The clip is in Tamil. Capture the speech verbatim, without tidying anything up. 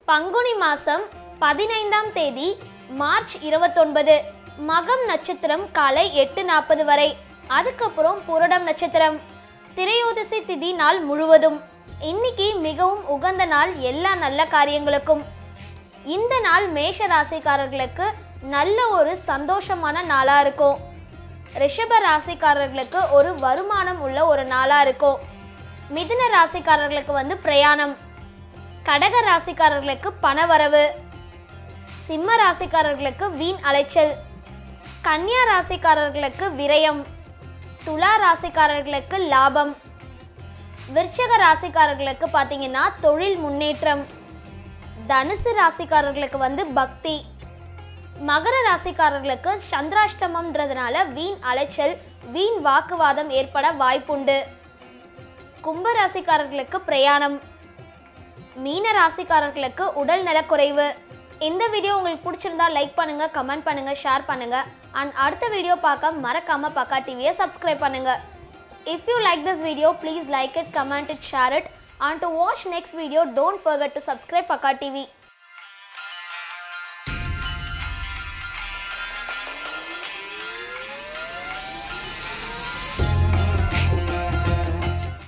பங்குனி மாதம் பதினைந்தாம் தேதி மார்ச் இருபத்தொன்பது மகம் நட்சத்திரம் காலை எட்டு நாற்பது வரை. அதுக்கப்புறம் புரடம் நட்சத்திரம். திரையோதசி திதி நாள் முழுவதும். இன்னைக்கு மிகவும் உகந்த நாள் எல்லா நல்ல காரியங்களுக்கும். இந்த நாள் மேஷ ராசிக்காரர்களுக்கு நல்ல ஒரு சந்தோஷமான நாளாக இருக்கும். ரிஷப ராசிக்காரர்களுக்கு ஒரு வருமானம் உள்ள ஒரு நாளாக இருக்கும். மிதுன ராசிக்காரர்களுக்கு வந்து பிரயாணம். கடக ராசிக்காரர்களுக்கு பணவரவு. சிம்ம ராசிக்காரர்களுக்கு வீண் அலைச்சல். கன்னியா ராசிக்காரர்களுக்கு விரயம். துலா ராசிக்காரர்களுக்கு லாபம். விருச்சக ராசிக்காரர்களுக்கு பார்த்தீங்கன்னா தொழில் முன்னேற்றம். தனுசு ராசிக்காரர்களுக்கு வந்து பக்தி. மகர ராசிக்காரர்களுக்கு சந்திராஷ்டமம்ன்றதுனால வீண் அலைச்சல், வீண் வாக்குவாதம் ஏற்பட வாய்ப்புண்டு. கும்ப ராசிக்காரர்களுக்கு பிரயாணம். மீன ராசிக்காரர்களுக்கு உடல் நலக்குறைவு. இந்த வீடியோ உங்களுக்கு பிடிச்சிருந்தா லைக் பண்ணுங்க, கமெண்ட் பண்ணுங்க, ஷேர் பண்ணுங்க. அண்ட் அடுத்த வீடியோ பார்க்க மறக்காம பக்கா டிவியை சப்ஸ்கிரைப் பண்ணுங்க. If you like this video, please like it, comment it, share it. And to watch next video, don't forget to subscribe Pakka T V.